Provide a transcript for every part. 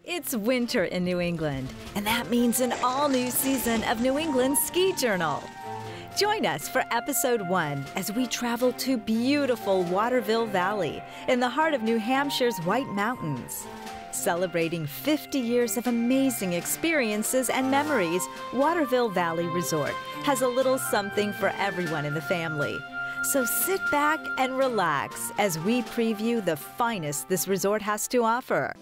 It's winter in New England, and that means an all-new season of New England Ski Journal. Join us for episode 1 as we travel to beautiful Waterville Valley in the heart of New Hampshire's White Mountains. Celebrating 50 years of amazing experiences and memories, Waterville Valley Resort has a little something for everyone in the family. So sit back and relax as we preview the finest this resort has to offer.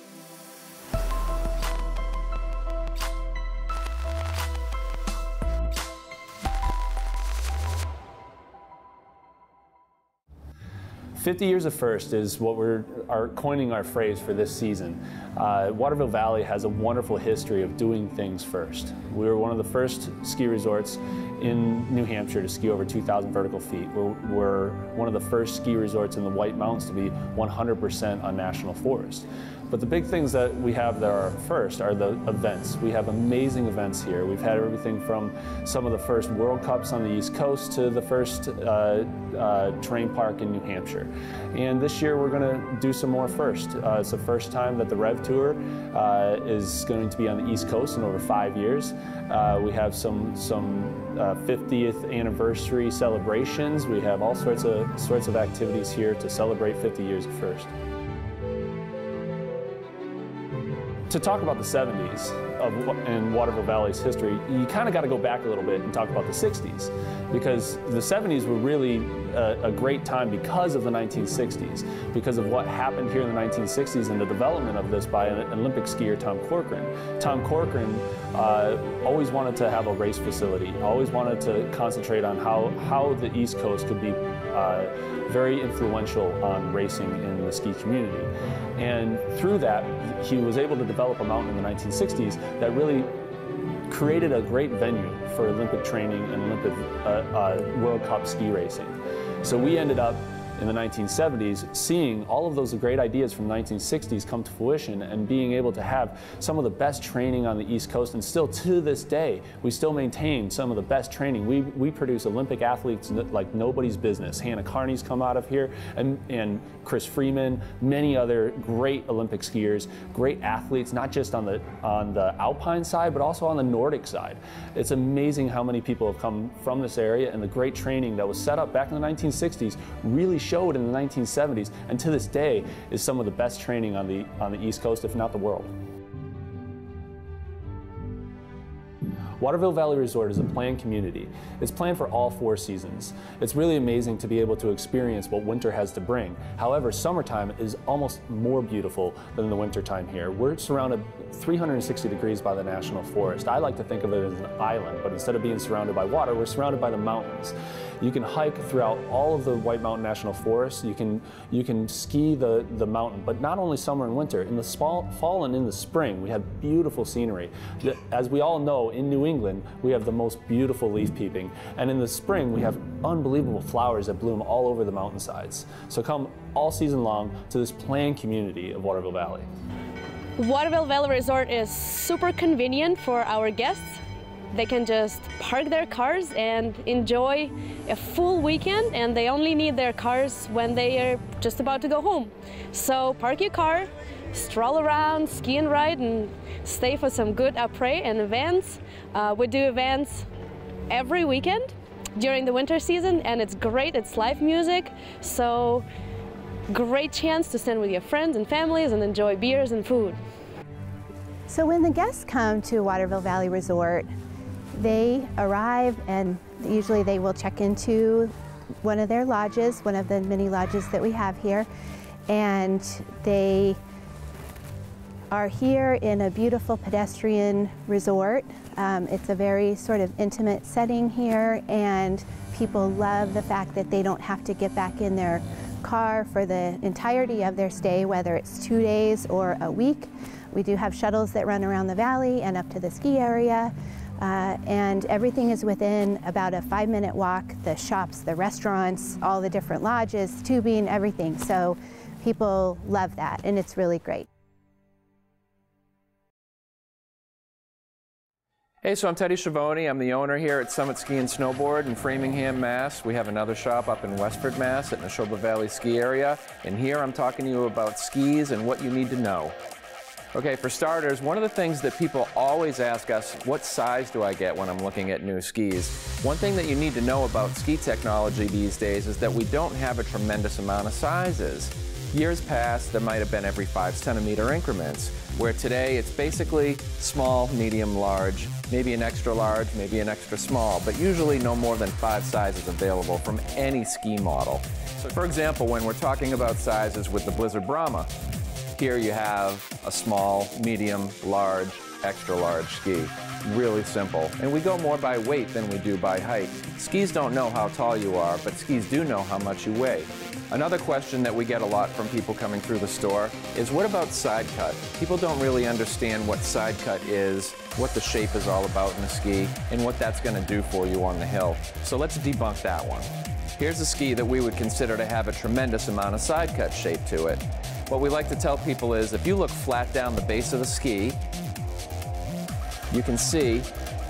"50 years of first" is what we're coining our phrase for this season. Waterville Valley has a wonderful history of doing things first. We were one of the first ski resorts in New Hampshire to ski over 2,000 vertical feet. We're one of the first ski resorts in the White Mountains to be 100% on national forest. But the big things that we have that are first are the events. We have amazing events here. We've had everything from some of the first World Cups on the East Coast to the first terrain park in New Hampshire. And this year we're going to do some more first. It's the first time that the Rev Tour is going to be on the East Coast in over 5 years. We have some 50th anniversary celebrations. We have all sorts of activities here to celebrate 50 years of first. To talk about the 70s in Waterville Valley's history, you kind of got to go back a little bit and talk about the 60s, because the 70s were really a great time because of the 1960s, because of what happened here in the 1960s and the development of this by an Olympic skier, Tom Corcoran. Tom Corcoran always wanted to have a race facility, always wanted to concentrate on how the East Coast could be very influential on racing in the ski community. And through that, he was able to develop a mountain in the 1960s that really created a great venue for Olympic training and Olympic World Cup ski racing. So we ended up in the 1970s seeing all of those great ideas from the 1960s come to fruition and being able to have some of the best training on the East Coast, and still to this day we still maintain some of the best training. We produce Olympic athletes like nobody's business. Hannah Carney's come out of here, and Chris Freeman, many other great Olympic skiers, great athletes, not just on the alpine side but also on the Nordic side. It's amazing how many people have come from this area, and the great training that was set up back in the 1960s really showed in the 1970s, and to this day is some of the best training on the East Coast, if not the world. Waterville Valley Resort is a planned community. It's planned for all 4 seasons. It's really amazing to be able to experience what winter has to bring. However, summertime is almost more beautiful than the wintertime here. We're surrounded 360 degrees by the National Forest. I like to think of it as an island, but instead of being surrounded by water, we're surrounded by the mountains. You can hike throughout all of the White Mountain National Forest. You can ski the mountain, but not only summer and winter. In the fall and in the spring, we have beautiful scenery. As we all know, in New England, we have the most beautiful leaf peeping, and in the spring we have unbelievable flowers that bloom all over the mountainsides. So come all season long to this planned community of Waterville Valley. Waterville Valley Resort is super convenient for our guests. They can just park their cars and enjoy a full weekend, and they only need their cars when they are just about to go home. So park your car, stroll around, ski and ride, and stay for some good après and events. We do events every weekend during the winter season, and it's great. It's live music, so great chance to stand with your friends and families and enjoy beers and food. So when the guests come to Waterville Valley Resort, they arrive and usually they will check into one of their lodges, one of the many lodges that we have here, and they are here in a beautiful pedestrian resort. It's a very sort of intimate setting here, and people love the fact that they don't have to get back in their car for the entirety of their stay, whether it's 2 days or a week. We do have shuttles that run around the valley and up to the ski area, and everything is within about a 5-minute walk. The shops, the restaurants, all the different lodges, tubing, everything. So people love that, and it's really great. Hey, so I'm Teddy Schiavone. I'm the owner here at Summit Ski and Snowboard in Framingham, Mass. We have another shop up in Westford, Mass at Neshoba Valley Ski Area. And here I'm talking to you about skis and what you need to know. Okay, for starters, one of the things that people always ask us, what size do I get when I'm looking at new skis? One thing that you need to know about ski technology these days is that we don't have a tremendous amount of sizes. Years past, there might have been every 5-centimeter increments, where today it's basically small, medium, large, maybe an extra large, maybe an extra small, but usually no more than 5 sizes available from any ski model. So for example, when we're talking about sizes with the Blizzard Brahma, here you have a small, medium, large, extra large ski. Really simple. And we go more by weight than we do by height. Skis don't know how tall you are, but skis do know how much you weigh. Another question that we get a lot from people coming through the store is, what about side cut? People don't really understand what side cut is, what the shape is all about in a ski, and what that's going to do for you on the hill. So let's debunk that one. Here's a ski that we would consider to have a tremendous amount of side cut shape to it. What we like to tell people is, if you look flat down the base of the ski, you can see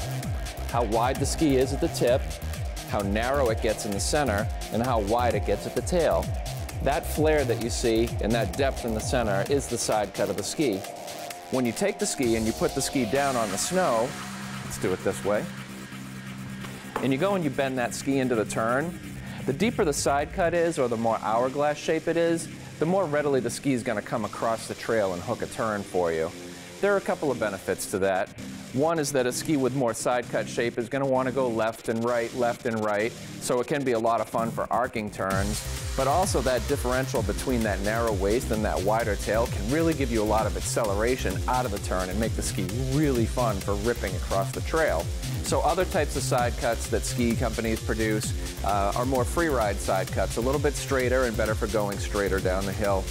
how wide the ski is at the tip, how narrow it gets in the center, and how wide it gets at the tail. That flare that you see and that depth in the center is the side cut of the ski. When you take the ski and you put the ski down on the snow, let's do it this way, and you go and you bend that ski into the turn, the deeper the side cut is, or the more hourglass shape it is, the more readily the ski is going to come across the trail and hook a turn for you. There are a couple of benefits to that. One is that a ski with more side cut shape is going to want to go left and right, so it can be a lot of fun for arcing turns. But also that differential between that narrow waist and that wider tail can really give you a lot of acceleration out of the turn and make the ski really fun for ripping across the trail. So other types of side cuts that ski companies produce are more freeride side cuts, a little bit straighter and better for going straighter down the hill.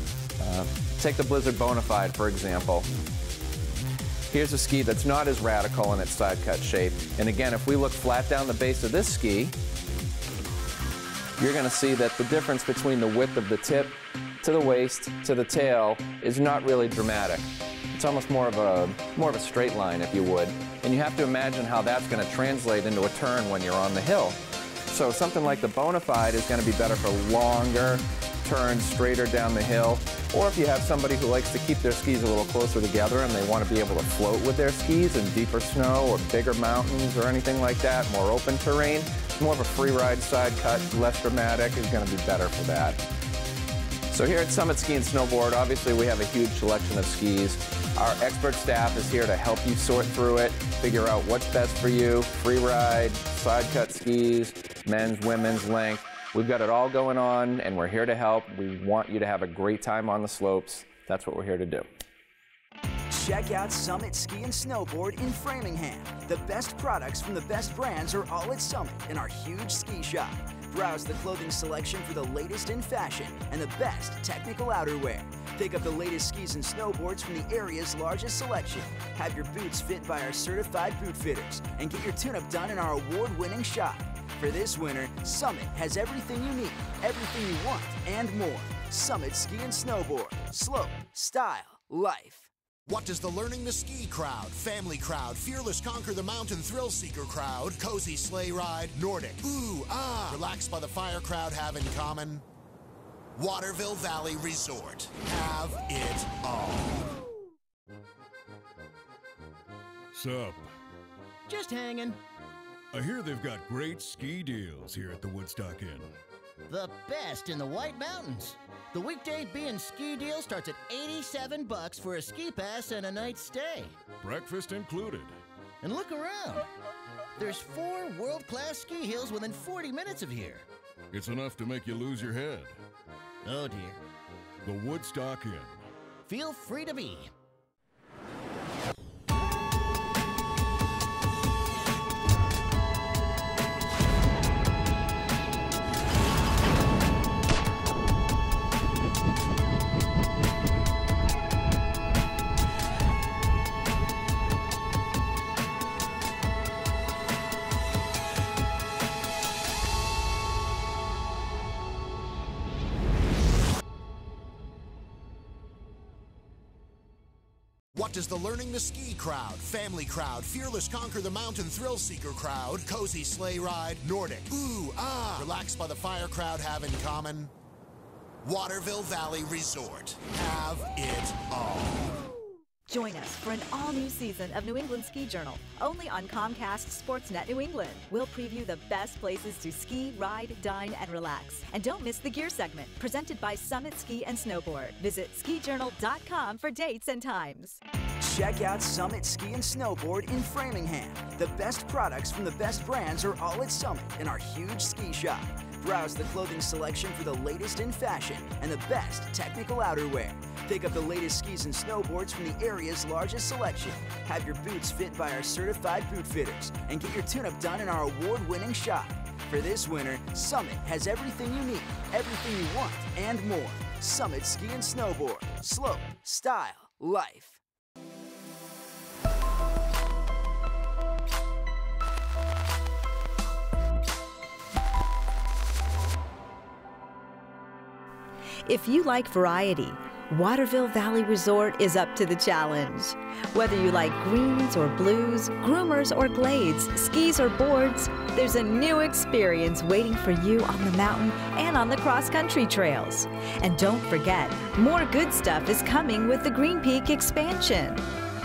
Take the Blizzard Bonafide, for example. Here's a ski that's not as radical in its side cut shape. And again, if we look flat down the base of this ski, you're going to see that the difference between the width of the tip to the waist to the tail is not really dramatic. It's almost more of a straight line, if you would. And you have to imagine how that's going to translate into a turn when you're on the hill. So something like the Bonafide is going to be better for longer turns, straighter down the hill. Or if you have somebody who likes to keep their skis a little closer together and they want to be able to float with their skis in deeper snow or bigger mountains or anything like that, more open terrain, more of a free ride side cut, less dramatic, is going to be better for that. So here at Summit Ski and Snowboard, obviously we have a huge selection of skis. Our expert staff is here to help you sort through it, figure out what's best for you, free ride, side cut skis, men's, women's, length. We've got it all going on, and we're here to help. We want you to have a great time on the slopes. That's what we're here to do. Check out Summit Ski and Snowboard in Framingham. The best products from the best brands are all at Summit in our huge ski shop. Browse the clothing selection for the latest in fashion and the best technical outerwear. Pick up the latest skis and snowboards from the area's largest selection. Have your boots fit by our certified boot fitters and get your tune-up done in our award-winning shop. For this winter, Summit has everything you need, everything you want, and more. Summit Ski and Snowboard. Slope, style, life. What does the Learning to Ski crowd, family crowd, fearless conquer the mountain thrill seeker crowd, cozy sleigh ride, Nordic, ooh, ah, relax by the fire crowd have in common? Waterville Valley Resort. Have it all. Sup? Just hanging. I hear they've got great ski deals here at the Woodstock Inn. The best in the White Mountains. The weekday B&B ski deal starts at $87 for a ski pass and a night stay. Breakfast included. And look around. There's 4 world-class ski hills within 40 minutes of here. It's enough to make you lose your head. Oh dear. The Woodstock Inn. Feel free to be. What does the Learning to Ski crowd, family crowd, fearless conquer the mountain thrill seeker crowd, cozy sleigh ride, Nordic, ooh, ah, relax by the fire crowd have in common? Waterville Valley Resort. Have it all. Join us for an all-new season of New England Ski Journal, only on Comcast Sportsnet New England. We'll preview the best places to ski, ride, dine, and relax. And don't miss the gear segment, presented by Summit Ski and Snowboard. Visit skijournal.com for dates and times. Check out Summit Ski and Snowboard in Framingham. The best products from the best brands are all at Summit in our huge ski shop. Browse the clothing selection for the latest in fashion and the best technical outerwear. Pick up the latest skis and snowboards from the area's largest selection. Have your boots fit by our certified boot fitters and get your tune-up done in our award-winning shop. For this winter, Summit has everything you need, everything you want, and more. Summit Ski and Snowboard. Slope, style, life. If you like variety, Waterville Valley Resort is up to the challenge. Whether you like greens or blues, groomers or glades, skis or boards, there's a new experience waiting for you on the mountain and on the cross-country trails. And don't forget, more good stuff is coming with the Green Peak expansion.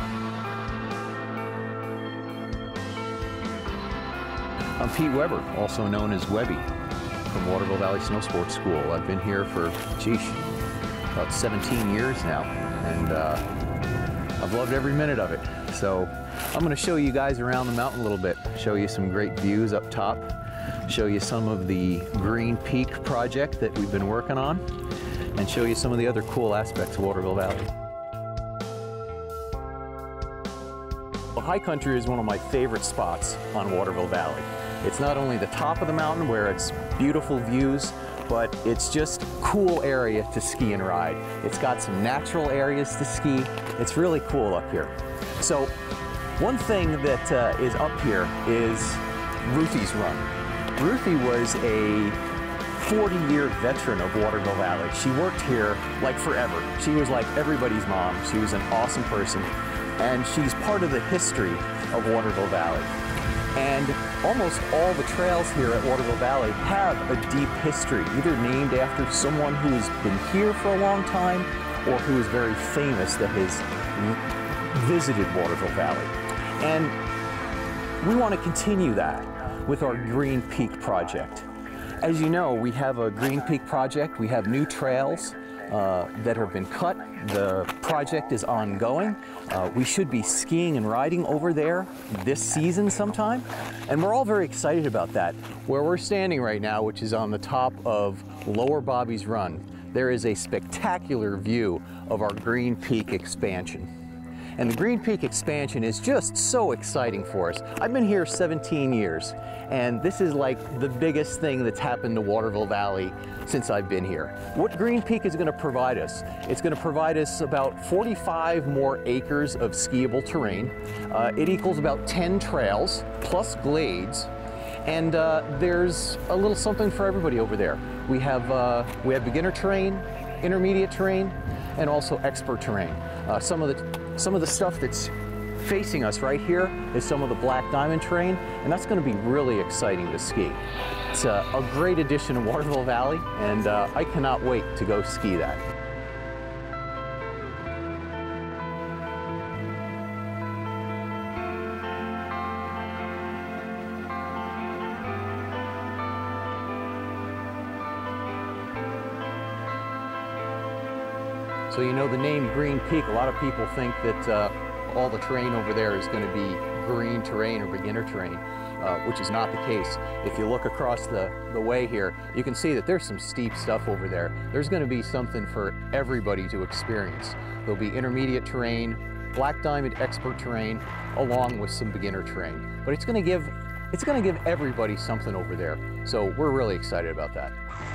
I'm Pete Weber, also known as Webby, from Waterville Valley Snow Sports School. I've been here for, about 17 years now, and I've loved every minute of it. So I'm going to show you guys around the mountain a little bit, show you some great views up top, show you some of the Green Peak project that we've been working on, and show you some of the other cool aspects of Waterville Valley. Well, high country is one of my favorite spots on Waterville Valley. It's not only the top of the mountain where it's beautiful views, but it's just cool area to ski and ride. It's got some natural areas to ski. It's really cool up here. So one thing that is up here is Ruthie's Run. Ruthie was a 40-year veteran of Waterville Valley. She worked here like forever. She was like everybody's mom. She was an awesome person, and she's part of the history of Waterville Valley. And almost all the trails here at Waterville Valley have a deep history, either named after someone who has been here for a long time or who is very famous that has visited Waterville Valley. And we want to continue that with our Green Peak project. As you know, we have a Green Peak project. We have new trails that have been cut. The project is ongoing. We should be skiing and riding over there this season sometime, and we're all very excited about that. Where we're standing right now, which is on the top of Lower Bobby's Run, there is a spectacular view of our Green Peak expansion. And the Green Peak expansion is just so exciting for us. I've been here 17 years, and this is like the biggest thing that's happened to Waterville Valley since I've been here. What Green Peak is going to provide us, it's going to provide us about 45 more acres of skiable terrain. It equals about 10 trails plus glades, and there's a little something for everybody over there. We have beginner terrain, intermediate terrain, and also expert terrain. Some of the stuff that's facing us right here is some of the black diamond terrain, and that's going to be really exciting to ski. It's a great addition to Waterville Valley, and I cannot wait to go ski that. So you know the name Green Peak, a lot of people think that all the terrain over there is going to be green terrain or beginner terrain, which is not the case. If you look across the way here, you can see that there's some steep stuff over there. There's going to be something for everybody to experience. There'll be intermediate terrain, black diamond expert terrain, along with some beginner terrain. But it's going to give everybody something over there. So we're really excited about that.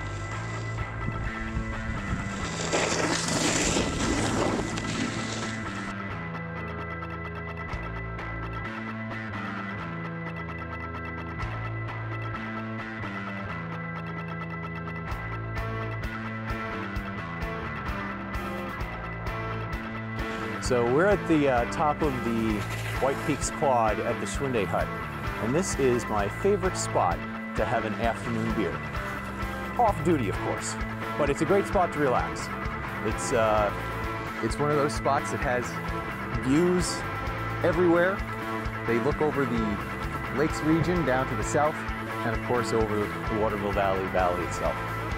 So we're at the top of the White Peaks Quad at the Schwinde Hut, and this is my favorite spot to have an afternoon beer. Off duty, of course, but it's a great spot to relax. It's one of those spots that has views everywhere. They look over the lakes region down to the south, and of course over the Waterville Valley itself.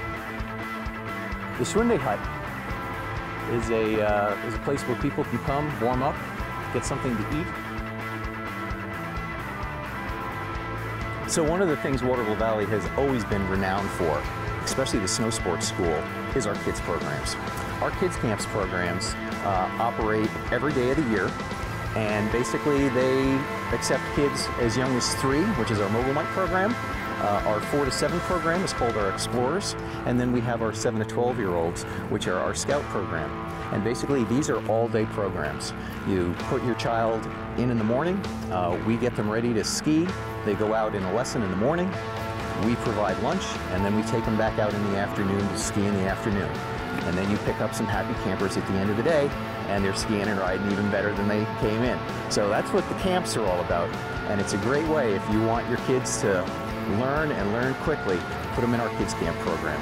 The Schwinde Hut is a place where people can come, warm up, get something to eat. So one of the things Waterville Valley has always been renowned for, especially the snow sports school, is our kids programs. Our kids camps programs operate every day of the year, and basically they accept kids as young as 3, which is our Mobile Mite program. Our 4 to 7 program is called our Explorers, and then we have our 7 to 12-year-olds, which are our Scout program. And basically these are all-day programs. You put your child in the morning, we get them ready to ski, they go out in a lesson in the morning, we provide lunch, and then we take them back out in the afternoon to ski in the afternoon. And then you pick up some happy campers at the end of the day, and they're skiing and riding even better than they came in. So that's what the camps are all about, and it's a great way if you want your kids to learn and learn quickly, put them in our kids camp program.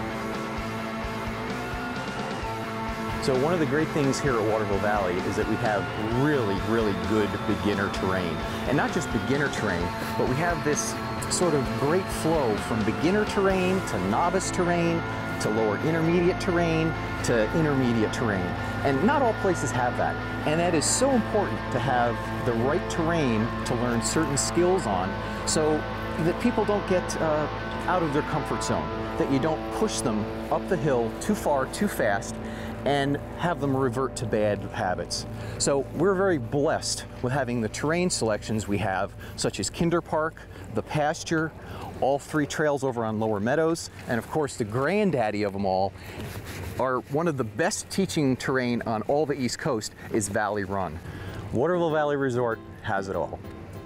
So one of the great things here at Waterville Valley is that we have really, really good beginner terrain. And not just beginner terrain, but we have this sort of great flow from beginner terrain to novice terrain to lower intermediate terrain to intermediate terrain. And not all places have that. And that is so important to have the right terrain to learn certain skills on, so that people don't get out of their comfort zone, that you don't push them up the hill too far, too fast, and have them revert to bad habits. So we're very blessed with having the terrain selections we have, such as Kinder Park, the pasture, all 3 trails over on Lower Meadows, and of course the granddaddy of them all, are one of the best teaching terrain on all the East Coast is Valley Run. Waterville Valley Resort has it all.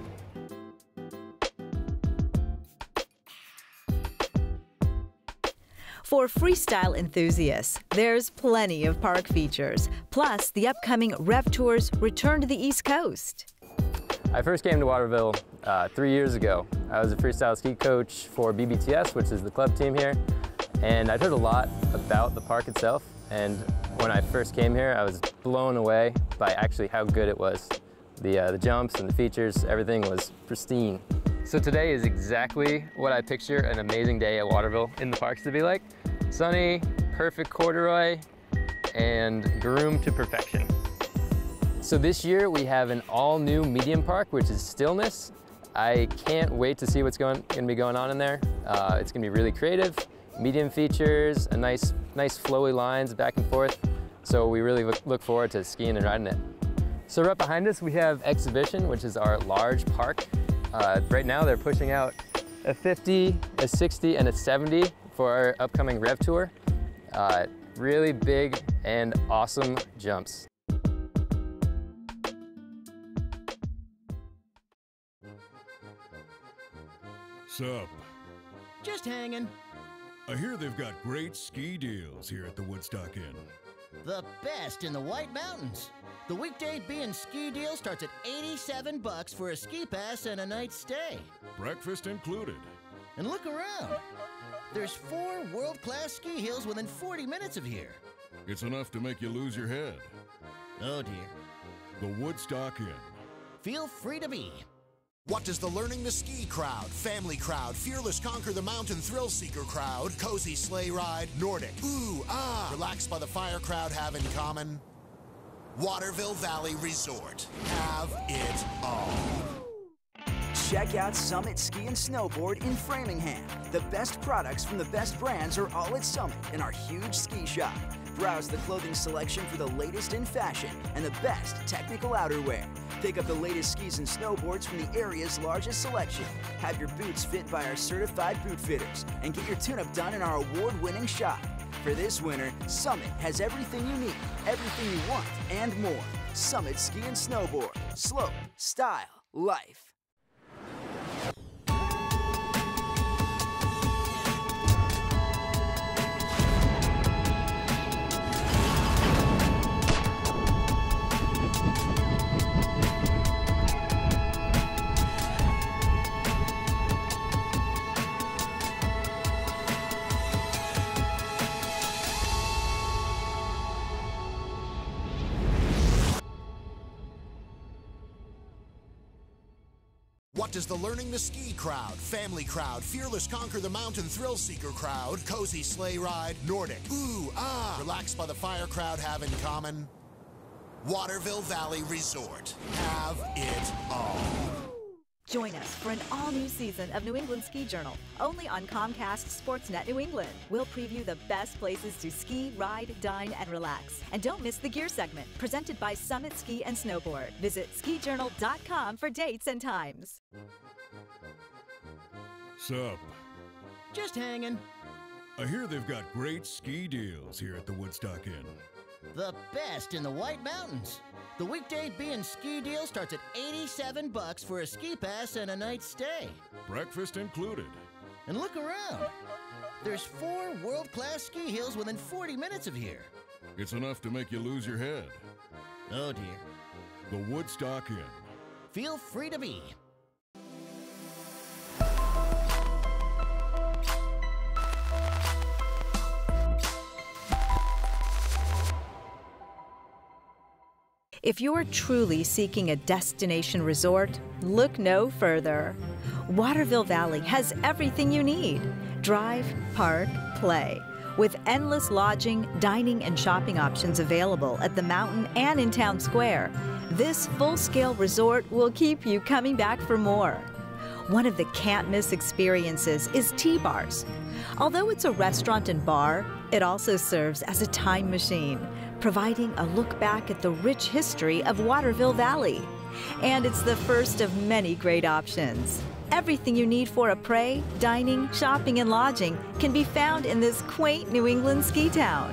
For freestyle enthusiasts, there's plenty of park features, plus the upcoming Rev Tours return to the East Coast. I first came to Waterville 3 years ago. I was a freestyle ski coach for BBTS, which is the club team here, and I'd heard a lot about the park itself, and when I first came here, I was blown away by actually how good it was. The jumps and the features, everything was pristine. So today is exactly what I picture an amazing day at Waterville in the parks to be like. Sunny, perfect corduroy, and groomed to perfection. So this year we have an all-new medium park, which is Stillness. I can't wait to see what's going to be going on in there. It's going to be really creative, medium features, a nice flowy lines back and forth. So we really look forward to skiing and riding it. So right behind us we have Exhibition, which is our large park. Right now they're pushing out a 50, a 60, and a 70 for our upcoming Rev Tour. Really big and awesome jumps. Sup? Just hanging. I hear they've got great ski deals here at the Woodstock Inn. The best in the White Mountains. The weekday B&Ski deal starts at $87 for a ski pass and a night stay. Breakfast included. And look around. There's 4 world-class ski hills within 40 minutes of here. It's enough to make you lose your head. Oh dear. The Woodstock Inn. Feel free to be. What does the Learning to Ski crowd, family crowd, fearless conquer the mountain thrill seeker crowd, cozy sleigh ride, Nordic, ooh, ah, relax by the fire crowd have in common? Waterville Valley Resort. Have it all. Check out Summit Ski and Snowboard in Framingham. The best products from the best brands are all at Summit in our huge ski shop. Browse the clothing selection for the latest in fashion and the best technical outerwear. Pick up the latest skis and snowboards from the area's largest selection. Have your boots fit by our certified boot fitters and get your tune-up done in our award-winning shop. For this winter, Summit has everything you need, everything you want, and more. Summit Ski and Snowboard. Slope, style, life. What does the Learning to Ski crowd, family crowd, fearless conquer the mountain thrill seeker crowd, cozy sleigh ride, Nordic, ooh, ah, relax by the fire crowd have in common? Waterville Valley Resort. Have it all. Join us for an all-new season of New England Ski Journal, only on Comcast Sportsnet New England. We'll preview the best places to ski, ride, dine, and relax. And don't miss the gear segment, presented by Summit Ski and Snowboard. Visit skijournal.com for dates and times. Sup? Just hanging. I hear they've got great ski deals here at the Woodstock Inn. The best in the White Mountains. The weekday B&Ski deal starts at $87 for a ski pass and a night stay. Breakfast included. And look around. There's 4 world-class ski hills within 40 minutes of here. It's enough to make you lose your head. Oh dear. The Woodstock Inn. Feel free to be. If you're truly seeking a destination resort, look no further. Waterville Valley has everything you need. Drive, park, play. With endless lodging, dining, and shopping options available at the mountain and in Town Square, this full-scale resort will keep you coming back for more. One of the can't-miss experiences is tea bars. Although it's a restaurant and bar, it also serves as a time machine, providing a look back at the rich history of Waterville Valley. And it's the first of many great options. Everything you need for a prey, dining, shopping, and lodging can be found in this quaint New England ski town.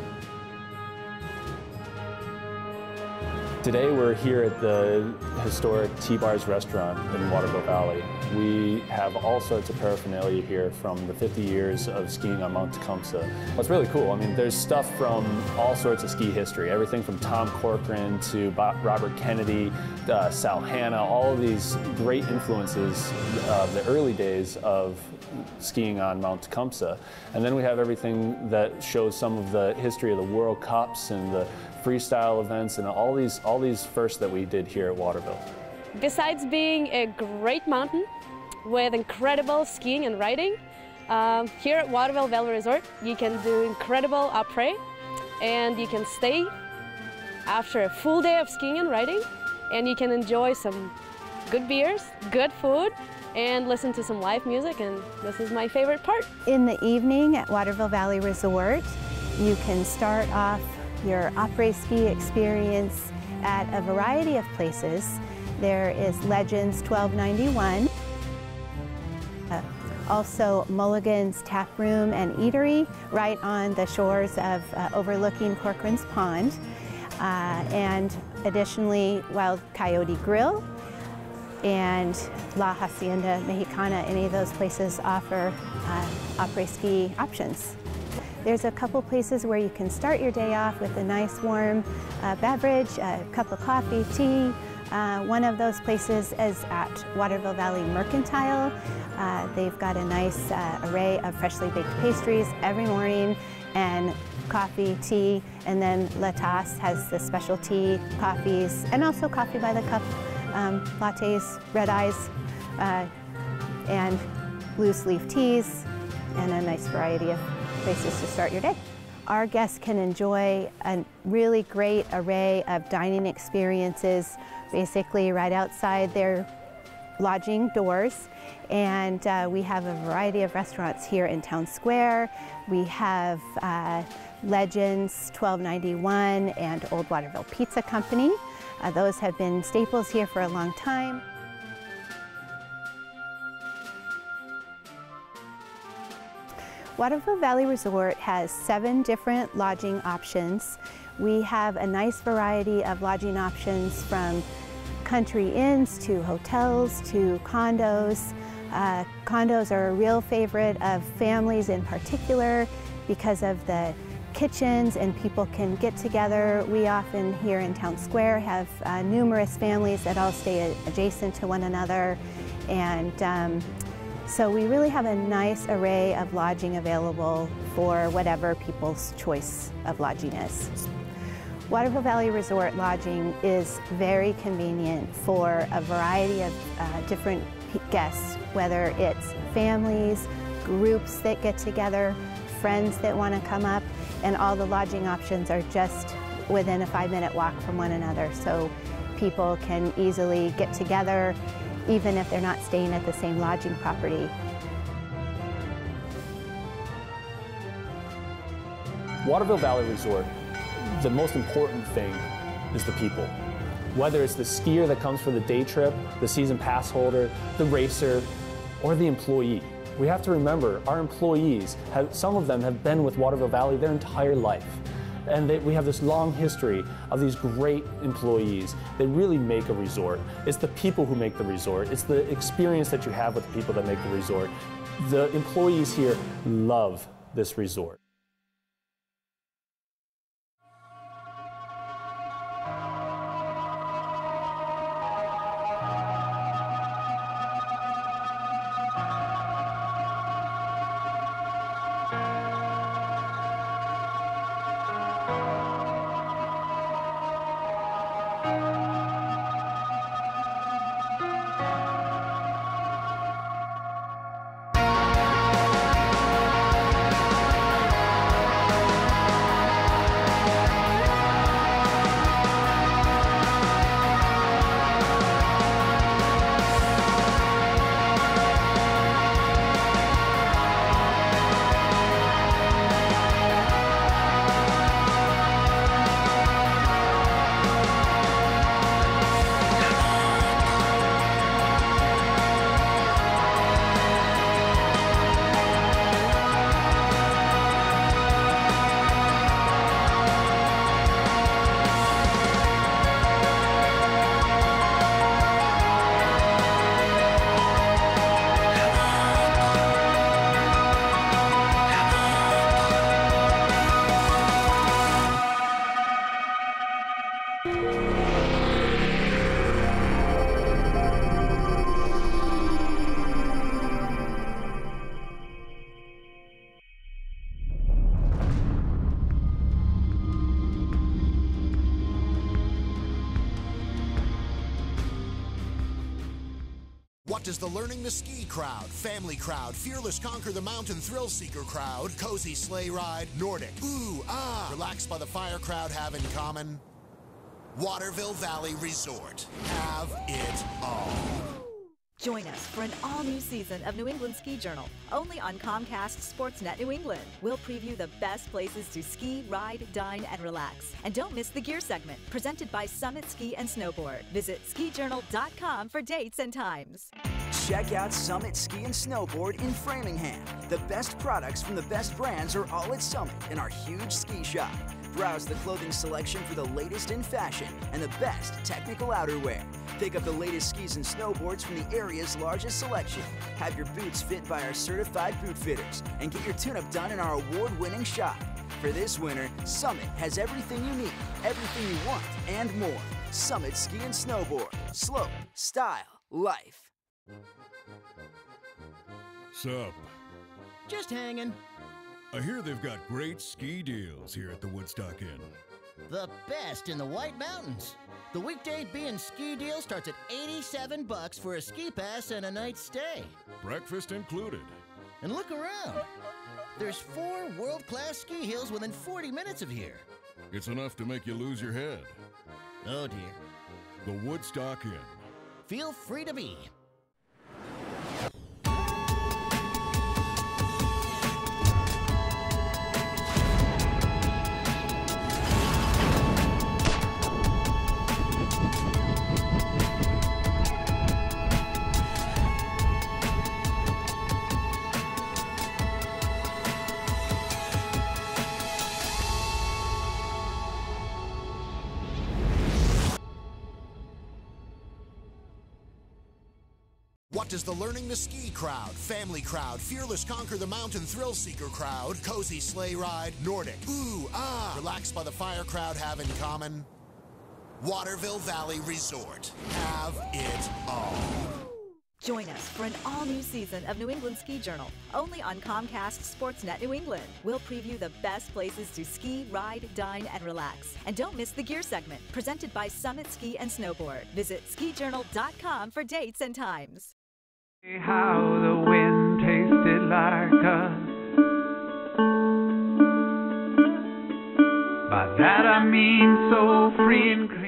Today we're here at the historic T-Bars restaurant in Waterville Valley. We have all sorts of paraphernalia here from the 50 years of skiing on Mount Tecumseh. What's really cool, I mean, there's stuff from all sorts of ski history, everything from Tom Corcoran to Robert Kennedy, Sal Hanna, all of these great influences of the early days of skiing on Mount Tecumseh. And then we have everything that shows some of the history of the World Cups and the freestyle events and all these firsts that we did here at Waterville. Besides being a great mountain with incredible skiing and riding, here at Waterville Valley Resort you can do incredible après, and you can stay after a full day of skiing and riding, and you can enjoy some good beers, good food, and listen to some live music, and this is my favorite part. In the evening at Waterville Valley Resort, you can start off your après-ski experience at a variety of places. There is Legends 1291, also Mulligan's Tap Room and Eatery right on the shores of overlooking Corcoran's Pond, and additionally Wild Coyote Grill and La Hacienda Mexicana. Any of those places offer après-ski options. There's a couple places where you can start your day off with a nice warm beverage, a cup of coffee, tea. One of those places is at Waterville Valley Mercantile. They've got a nice array of freshly baked pastries every morning, and coffee, tea, and then La Tasse has the specialty coffees, and also coffee by the cup, lattes, red eyes, and loose leaf teas, and a nice variety of places to start your day. Our guests can enjoy a really great array of dining experiences basically right outside their lodging doors, and we have a variety of restaurants here in Town Square. We have Legends 1291 and Old Waterville Pizza Company. Those have been staples here for a long time. Waterville Valley Resort has 7 different lodging options. We have a nice variety of lodging options, from country inns to hotels to condos. Condos are a real favorite of families in particular because of the kitchens, and people can get together. We often here in Town Square have numerous families that all stay adjacent to one another, and so we really have a nice array of lodging available for whatever people's choice of lodging is. Waterville Valley Resort lodging is very convenient for a variety of different guests, whether it's families, groups that get together, friends that want to come up, and all the lodging options are just within a 5-minute walk from one another. So people can easily get together even if they're not staying at the same lodging property. Waterville Valley Resort, the most important thing is the people. Whether it's the skier that comes for the day trip, the season pass holder, the racer, or the employee. We have to remember our employees, some of them have been with Waterville Valley their entire life. And we have this long history of these great employees. They really make a resort. It's the people who make the resort. It's the experience that you have with the people that make the resort. The employees here love this resort. What does the Learning to Ski crowd, family crowd, fearless conquer the mountain thrill seeker crowd, cozy sleigh ride, Nordic, ooh, ah, relax by the fire crowd have in common? Waterville Valley Resort. Have it all. Join us for an all-new season of New England Ski Journal, only on Comcast Sportsnet New England. We'll preview the best places to ski, ride, dine, and relax. And don't miss the gear segment, presented by Summit Ski and Snowboard. Visit skijournal.com for dates and times. Check out Summit Ski and Snowboard in Framingham. The best products from the best brands are all at Summit in our huge ski shop. Browse the clothing selection for the latest in fashion and the best technical outerwear. Pick up the latest skis and snowboards from the area's largest selection. Have your boots fit by our certified boot fitters and get your tune-up done in our award-winning shop. For this winter, Summit has everything you need, everything you want, and more. Summit Ski and Snowboard. Slope, style, life. Sup? Just hanging. I hear they've got great ski deals here at the Woodstock Inn. The best in the White Mountains. The weekday B&Ski deal starts at $87 for a ski pass and a night stay. Breakfast included. And look around. There's 4 world-class ski hills within 40 minutes of here. It's enough to make you lose your head. Oh dear. The Woodstock Inn. Feel free to be. What does the Learning to Ski crowd, family crowd, fearless conquer the mountain thrill seeker crowd, cozy sleigh ride, Nordic, ooh, ah, relax by the fire crowd have in common? Waterville Valley Resort. Have it all. Join us for an all-new season of New England Ski Journal, only on Comcast Sportsnet New England. We'll preview the best places to ski, ride, dine, and relax. And don't miss the gear segment, presented by Summit Ski and Snowboard. Visit skijournal.com for dates and times. How the wind tasted like us. By that I mean so free and clear.